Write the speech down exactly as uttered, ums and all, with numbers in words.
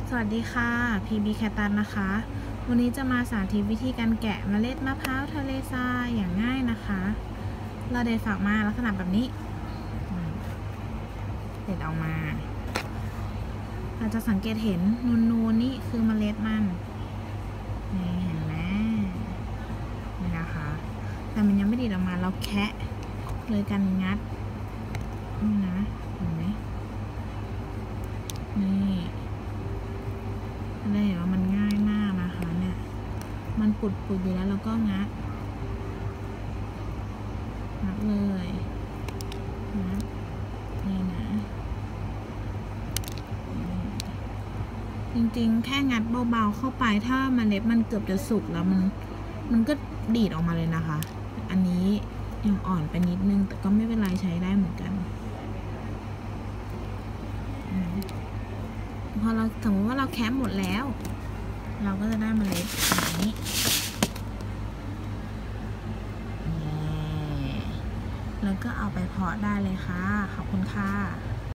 สวัสดีค่ะ พี บี แคตันนะคะ วันนี้จะมาสาธิตวิธีการแกะเมล็ดมะพร้าวทะเลทรายอย่างง่ายนะคะ เราเด็ดฝักมาลักษณะแบบนี้เด็ดออกมาเราจะสังเกตเห็นนูนๆนี่คือเมล็ดมันนี่เห็นไหมนี่นะคะแต่มันยังไม่ดีดออกมาเราแคะเลยกันงัดนี่นะเห็นไหมนี่ได้เห็นว่ามันง่ายมากนะคะเนี่ยมันปุดปุดอยู่แล้วเราก็งัดงัดเลยงัดนี่นะจริงๆแค่งัดเบาๆเข้าไปถ้าเมล็ดมันเกือบจะสุกแล้วมันมันก็ดีดออกมาเลยนะคะอันนี้ยังอ่อนไปนิดนึงแต่ก็ไม่เป็นไรใช้ได้เหมือนกันพอเราสมมติว่าเราแคะหมดแล้วเราก็จะได้เมล็ดแบบนี้แล้วก็เอาไปเพาะได้เลยค่ะขอบคุณค่ะ